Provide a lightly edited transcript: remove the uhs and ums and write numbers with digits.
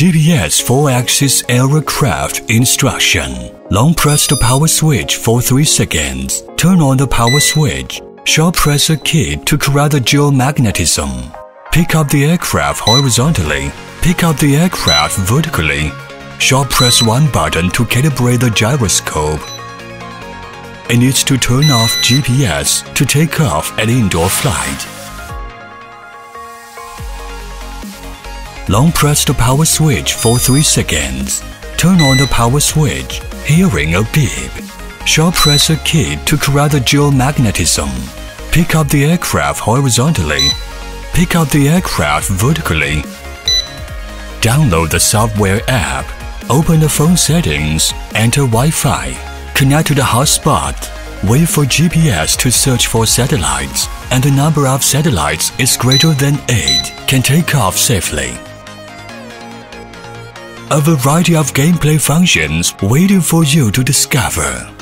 GPS 4-axis aircraft instruction. Long press the power switch for 3 seconds. Turn on the power switch. Short press a key to correct the geomagnetism. Pick up the aircraft horizontally. Pick up the aircraft vertically. Short press one button to calibrate the gyroscope. It needs to turn off GPS to take off at indoor flight. Long press the power switch for 3 seconds. Turn on the power switch, hearing a beep. Short press a key to correct the geomagnetism. Pick up the aircraft horizontally. Pick up the aircraft vertically. Download the software app. Open the phone settings, enter Wi-Fi. Connect to the hotspot. Wait for GPS to search for satellites, and the number of satellites is greater than 8. Can take off safely. A variety of gameplay functions waiting for you to discover.